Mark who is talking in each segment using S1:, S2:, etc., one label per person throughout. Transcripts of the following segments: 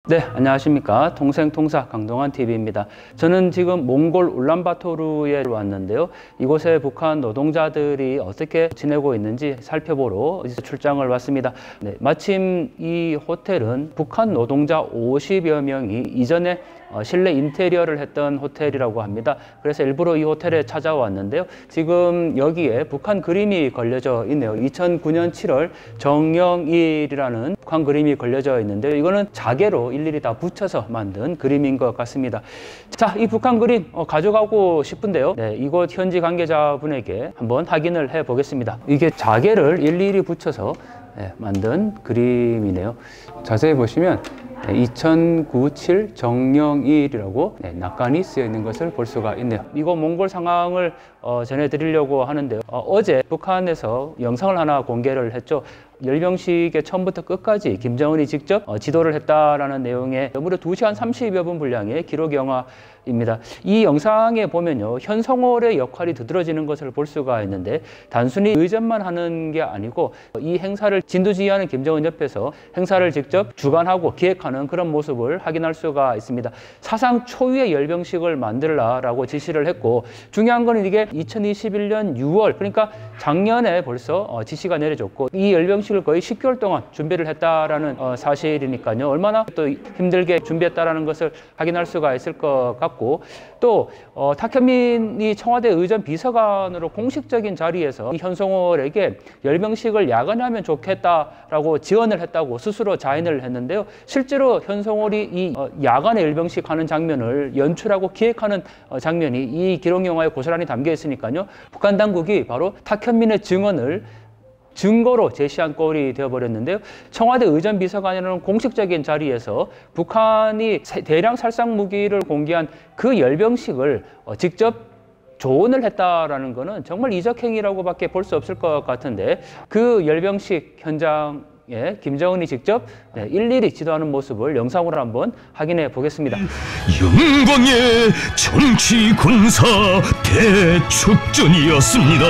S1: 네, 안녕하십니까. 통생통사 강동환TV입니다. 저는 지금 몽골 울란바토르에 왔는데요. 이곳에 북한 노동자들이 어떻게 지내고 있는지 살펴보러 출장을 왔습니다. 네, 마침 이 호텔은 북한 노동자 50여 명이 이전에 실내 인테리어를 했던 호텔이라고 합니다. 그래서 일부러 이 호텔에 찾아왔는데요. 지금 여기에 북한 그림이 걸려져 있네요. 2009년 7월 정영일이라는 북한 그림이 걸려져 있는데요. 이거는 자개로 일일이 다 붙여서 만든 그림인 것 같습니다. 자, 이 북한 그림 가져가고 싶은데요. 네, 이곳 현지 관계자분에게 한번 확인을 해 보겠습니다. 이게 자개를 일일이 붙여서 만든 그림이네요. 자세히 보시면 2097 정영일이라고 낙관이 쓰여 있는 것을 볼 수가 있네요. 이거 몽골 상황을 전해드리려고 하는데요. 어제 북한에서 영상을 하나 공개를 했죠. 열병식의 처음부터 끝까지 김정은이 직접 지도를 했다라는 내용의 무려 2시간 30여 분 분량의 기록 영화입니다. 이 영상에 보면요, 현성월의 역할이 두드러지는 것을 볼 수가 있는데 단순히 의전만 하는 게 아니고 이 행사를 진두지휘하는 김정은 옆에서 행사를 직접 주관하고 기획하는 그런 모습을 확인할 수가 있습니다. 사상 초유의 열병식을 만들라라고 지시를 했고, 중요한 거는 이게 2021년 6월, 그러니까 작년에 벌써 지시가 내려졌고 이 열병식을 거의 10개월 동안 준비를 했다라는 사실이니까요. 얼마나 또 힘들게 준비했다라는 것을 확인할 수가 있을 것 같고, 또 탁현민이 청와대 의전 비서관으로 공식적인 자리에서 현송월에게 열병식을 야간에 하면 좋겠다라고 지원을 했다고 스스로 자인을 했는데요. 실제로 현송월이 이 야간에 열병식 하는 장면을 연출하고 기획하는 장면이 이 기록 영화에 고스란히 담겨 있으니까요. 북한 당국이 바로 탁현민의 증언을 증거로 제시한 꼴이 되어버렸는데요. 청와대 의전비서관이라는 공식적인 자리에서 북한이 대량 살상 무기를 공개한 그 열병식을 직접 조언을 했다라는 것은 정말 이적행위라고밖에 볼 수 없을 것 같은데, 그 열병식 현장에 김정은이 직접 일일이 지도하는 모습을 영상으로 한번 확인해 보겠습니다.
S2: 영광의 정치 군사 대축전이었습니다.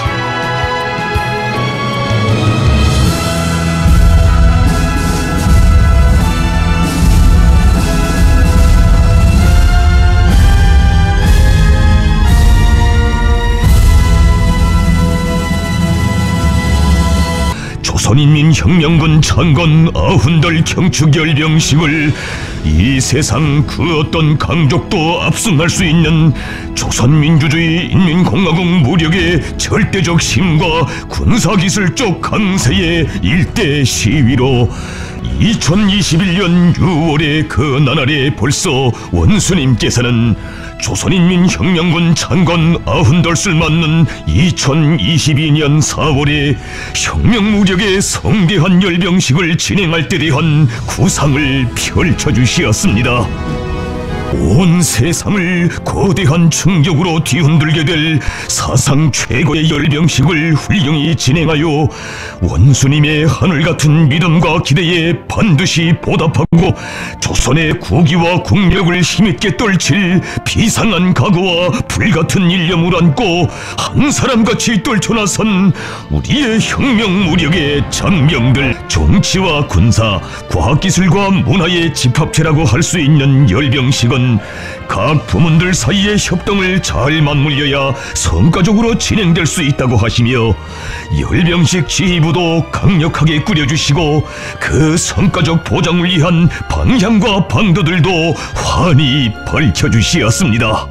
S2: 조선인민혁명군 창건 90달 경축열병식을 이 세상 그 어떤 강족도 압승할 수 있는 조선민주주의 인민공화국 무력의 절대적 힘과 군사기술적 강세의 일대 시위로 2021년 6월의 그 나날에 벌써 원수님께서는 조선인민혁명군 창건 90달을 맞는 2022년 4월에 혁명무력의 성대한 열병식을 진행할 때 대한 구상을 펼쳐주시었습니다. 온 세상을 거대한 충격으로 뒤흔들게 될 사상 최고의 열병식을 훌륭히 진행하여 원수님의 하늘같은 믿음과 기대에 반드시 보답하고 조선의 국위와 국력을 힘있게 떨칠 비상한 각오와 불같은 일념을 안고 한 사람같이 떨쳐나선 우리의 혁명 무력의 장병들, 정치와 군사, 과학기술과 문화의 집합체라고 할 수 있는 열병식은 각 부문들 사이의 협동을 잘 맞물려야 성과적으로 진행될 수 있다고 하시며, 열병식 지휘부도 강력하게 꾸려주시고 그 성과적 보장을 위한 방향과 방도들도 환히 밝혀주시었습니다.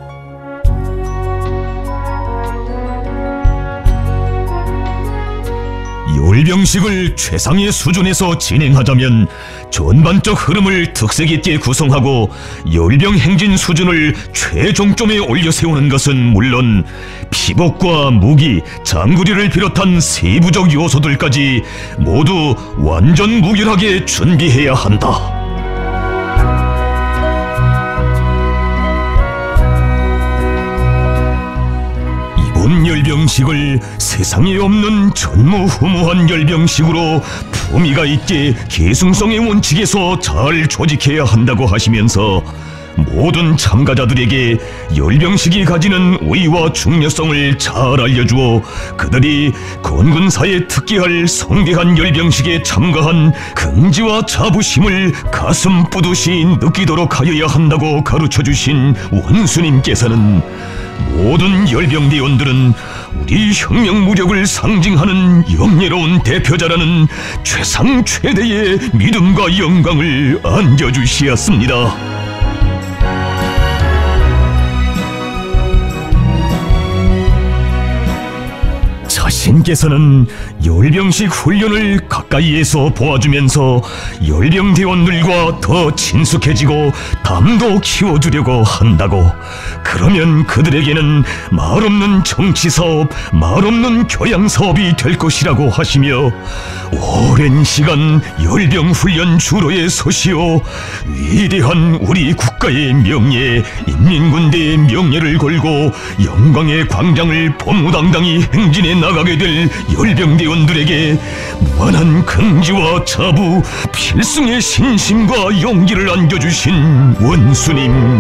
S2: 열병식을 최상의 수준에서 진행하자면 전반적 흐름을 특색 있게 구성하고 열병 행진 수준을 최종점에 올려 세우는 것은 물론 피복과 무기, 장구리를 비롯한 세부적 요소들까지 모두 완전 무결하게 준비해야 한다. 이번 열병식을 세상에 없는 전무후무한 열병식으로 품위가 있게 계승성의 원칙에서 잘 조직해야 한다고 하시면서 모든 참가자들에게 열병식이 가지는 의의와 중요성을 잘 알려주어 그들이 건군사에 특기할 성대한 열병식에 참가한 긍지와 자부심을 가슴 뿌듯이 느끼도록 하여야 한다고 가르쳐주신 원수님께서는 모든 열병대원들은 우리 혁명무력을 상징하는 영예로운 대표자라는 최상 최대의 믿음과 영광을 안겨주시었습니다. 자신께서는 열병식 훈련을 가까이에서 보아주면서 열병대원들과 더 친숙해지고 담도 키워주려고 한다고. 그러면 그들에게는 말없는 정치사업, 말없는 교양사업이 될 것이라고 하시며 오랜 시간 열병훈련 주로에 서시어 위대한 우리 국가의 명예, 인민군대의 명예를 걸고 영광의 광장을 범무당당히 행진해 나가게 될 열병대원들에게 무한한 긍지와 자부, 필승의 신심과 용기를 안겨주신 원수님,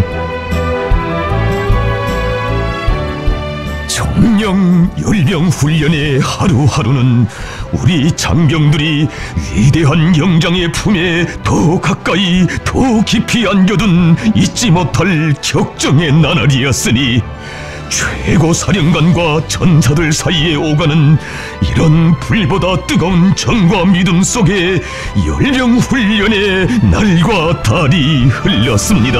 S2: 정령 열병훈련의 하루하루는 우리 장병들이 위대한 영장의 품에 더 가까이 더 깊이 안겨둔 잊지 못할 격정의 나날이었으니 최고 사령관과 전사들 사이에 오가는 이런 불보다 뜨거운 정과 믿음 속에 열병훈련의 날과 달이 흘렀습니다.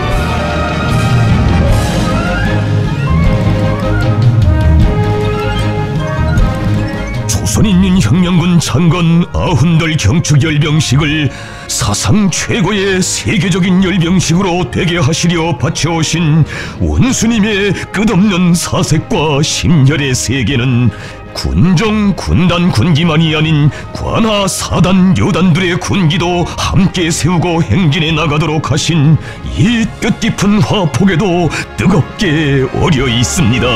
S2: 조선인민혁명군 창건 90돌 경축 열병식을 사상 최고의 세계적인 열병식으로 되게 하시려 바쳐오신 원수님의 끝없는 사색과 심혈의 세계는 군정, 군단, 군기만이 아닌 관하, 사단, 요단들의 군기도 함께 세우고 행진해 나가도록 하신 이 뜻깊은 화폭에도 뜨겁게 어려 있습니다.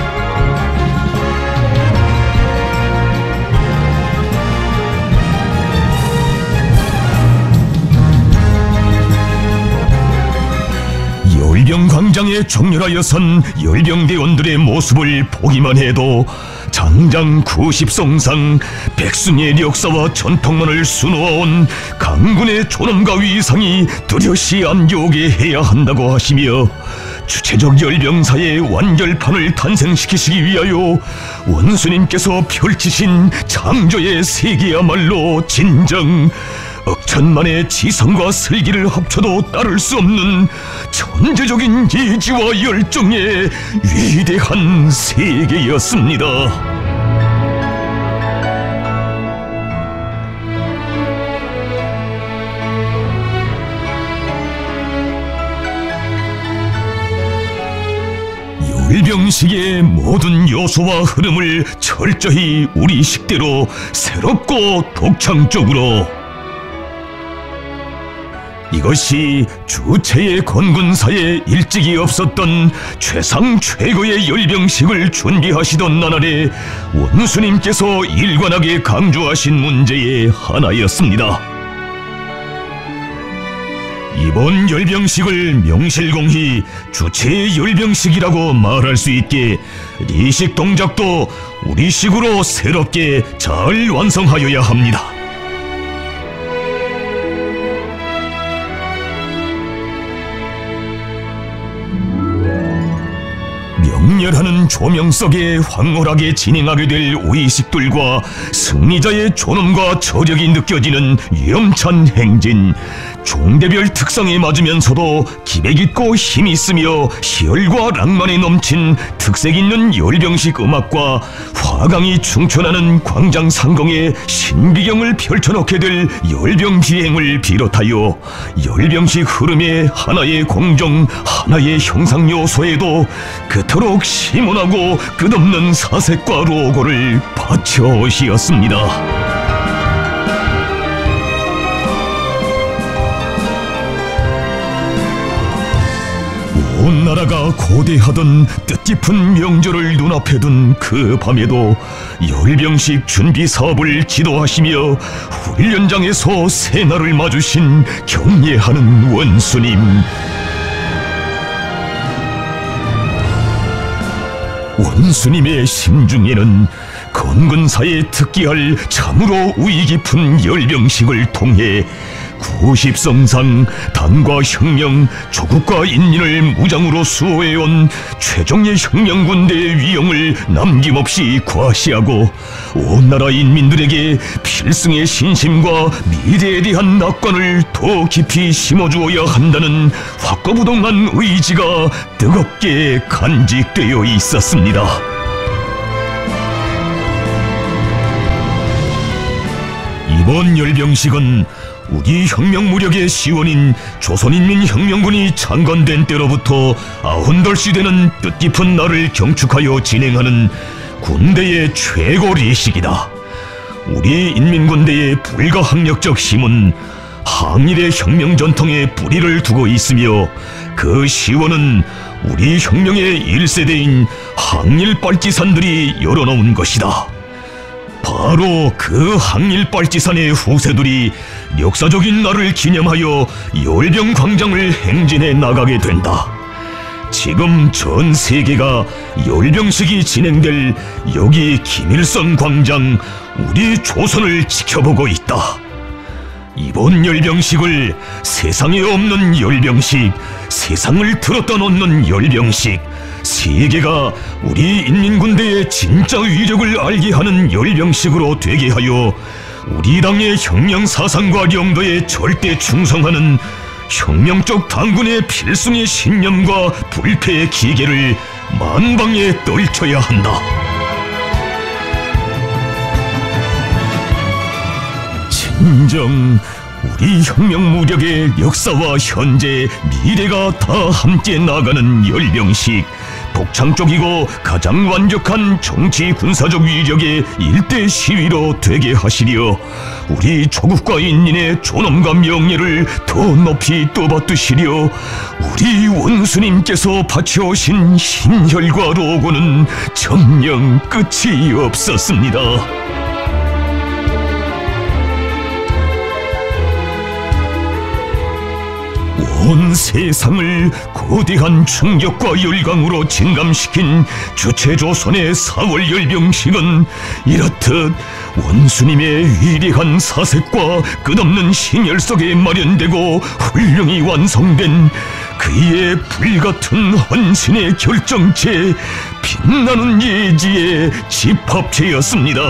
S2: 열병광장에 족렬하여 선 열병대원들의 모습을 보기만 해도 장장 90성상 백승의 역사와 전통만을 수놓아온 강군의 존엄과 위상이 뚜렷이 안겨오게 해야 한다고 하시며 주체적 열병사의 완결판을 탄생시키시기 위하여 원수님께서 펼치신 창조의 세계야말로 진정 억천만의 지성과 슬기를 합쳐도 따를 수 없는 천재적인 예지와 열정의 위대한 세계였습니다. 열병식의 모든 요소와 흐름을 철저히 우리 식대로 새롭고 독창적으로, 이것이 주체의 건군사에 일찍이 없었던 최상 최고의 열병식을 준비하시던 나날에 원수님께서 일관하게 강조하신 문제의 하나였습니다. 이번 열병식을 명실공히 주체의 열병식이라고 말할 수 있게 리식 동작도 우리식으로 새롭게 잘 완성하여야 합니다. 명렬하는 조명 속에 황홀하게 진행하게 될 의식들과 승리자의 존엄과 저력이 느껴지는 위험찬 행진, 종대별 특성에 맞으면서도 기백 있고 힘 있으며 희열과 낭만에 넘친 특색 있는 열병식 음악과 화강이 충천하는 광장 상공에 신비경을 펼쳐놓게 될 열병 비행을 비롯하여 열병식 흐름의 하나의 공정, 하나의 형상 요소에도 그토록 심오하고 끝없는 사색과 로고를 바쳐오시었습니다. 온 나라가 고대하던 뜻깊은 명절을 눈앞에 둔 그 밤에도 열병식 준비 사업을 지도하시며 훈련장에서 새날을 맞으신 경례하는 원수님, 원수님의 심중에는 건근사에 특기할 참으로 우위 깊은 열병식을 통해 구십성상 당과 혁명, 조국과 인민을 무장으로 수호해온 최종의 혁명군대의 위용을 남김없이 과시하고 온 나라 인민들에게 필승의 신심과 미래에 대한 낙관을 더 깊이 심어주어야 한다는 확고부동한 의지가 뜨겁게 간직되어 있었습니다. 이번 열병식은 우리 혁명 무력의 시원인 조선인민혁명군이 창건된 때로부터 98시 되는 뜻깊은 날을 경축하여 진행하는 군대의 최고 리식이다. 우리 인민군대의 불가항력적 힘은 항일의 혁명 전통에 뿌리를 두고 있으며 그 시원은 우리 혁명의 1세대인 항일 빨치산들이 열어놓은 것이다. 바로 그 항일빨치산의 후세들이 역사적인 날을 기념하여 열병광장을 행진해 나가게 된다. 지금 전 세계가 열병식이 진행될 여기 김일성 광장 우리 조선을 지켜보고 있다. 이번 열병식을 세상에 없는 열병식, 세상을 들었다 놓는 열병식, 세계가 우리 인민군대의 진짜 위력을 알게 하는 열병식으로 되게 하여 우리 당의 혁명 사상과 영도에 절대 충성하는 혁명적 당군의 필승의 신념과 불패의 기계를 만방에 떨쳐야 한다. 진정 우리 혁명 무력의 역사와 현재, 미래가 다 함께 나가는 열병식, 복창적이고 가장 완벽한 정치 군사적 위력의 일대 시위로 되게 하시려 우리 조국과 인민의 존엄과 명예를 더 높이 떠받드시려 우리 원수님께서 바쳐오신 신혈과 로고는 정녕 끝이 없었습니다. 온 세상을 거대한 충격과 열강으로 진감시킨 주체조선의 4월 열병식은 이렇듯 원수님의 위대한 사색과 끝없는 신열 속에 마련되고 훌륭히 완성된 그의 불같은 헌신의 결정체, 빛나는 예지의 집합체였습니다.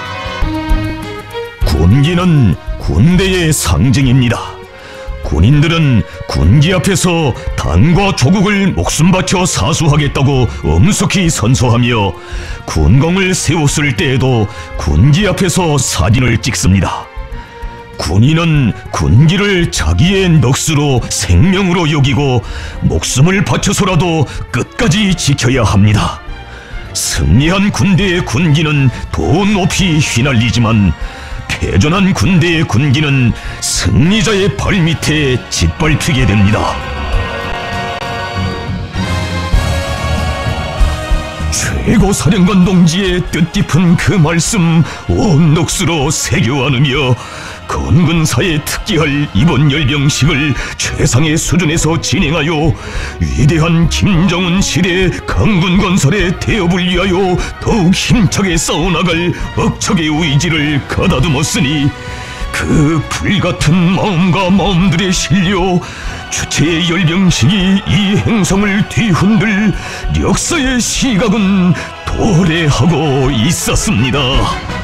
S2: 군기는 군대의 상징입니다. 군인들은 군기 앞에서 당과 조국을 목숨 바쳐 사수하겠다고 엄숙히 선서하며 군공을 세웠을 때에도 군기 앞에서 사진을 찍습니다. 군인은 군기를 자기의 넋으로 생명으로 여기고 목숨을 바쳐서라도 끝까지 지켜야 합니다. 승리한 군대의 군기는 더 높이 휘날리지만 패전한 군대의 군기는 승리자의 발밑에 짓밟히게 됩니다. 최고사령관 동지의 뜻깊은 그 말씀 온 넋으로 새겨 안으며 건근사에 특기할 이번 열병식을 최상의 수준에서 진행하여 위대한 김정은 시대 강군 건설의 대업을 위하여 더욱 힘차게 싸워나갈 억척의 의지를 가다듬었으니 그 불같은 마음과 마음들에 실려 주체의 열병식이 이 행성을 뒤흔들 역사의 시각은 도래하고 있었습니다.